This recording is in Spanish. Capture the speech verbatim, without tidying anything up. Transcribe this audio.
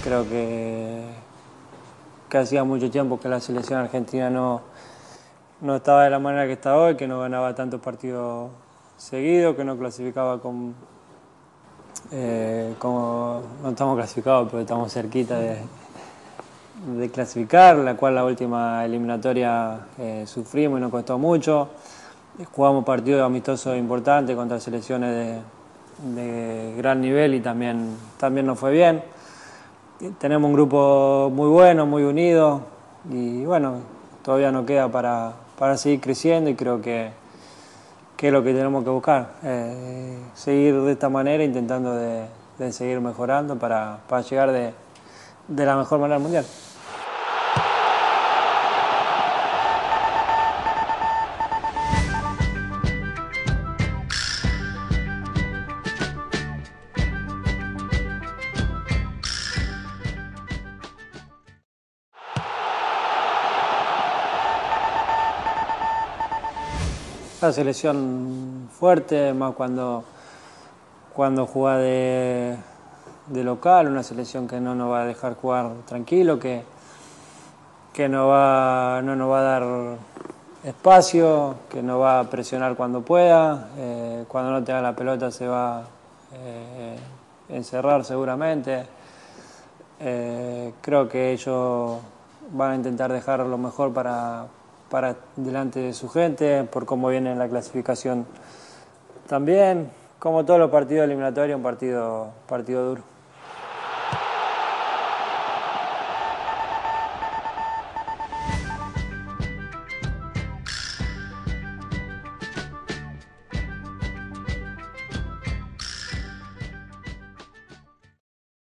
Creo que, que hacía mucho tiempo que la selección argentina no, no estaba de la manera que está hoy, que no ganaba tantos partidos seguidos, que no clasificaba con, eh, como no estamos clasificados, pero estamos cerquita de, de clasificar, la cual la última eliminatoria eh, sufrimos y nos costó mucho. Jugamos partidos amistosos importantes contra selecciones de, de gran nivel y también, también nos fue bien. Tenemos un grupo muy bueno, muy unido y bueno, todavía nos queda para, para seguir creciendo y creo que, que es lo que tenemos que buscar. Eh, seguir de esta manera intentando de, de seguir mejorando para, para llegar de, de la mejor manera al Mundial. La selección fuerte, más cuando, cuando juega de, de local, una selección que no nos va a dejar jugar tranquilo, que, que no, va, no nos va a dar espacio, que nos va a presionar cuando pueda, eh, cuando no tenga la pelota se va a eh, encerrar seguramente. Eh, creo que ellos van a intentar dejar lo mejor para, para delante de su gente, por cómo viene en la clasificación también. Como todos los partidos eliminatorios, un partido, partido duro.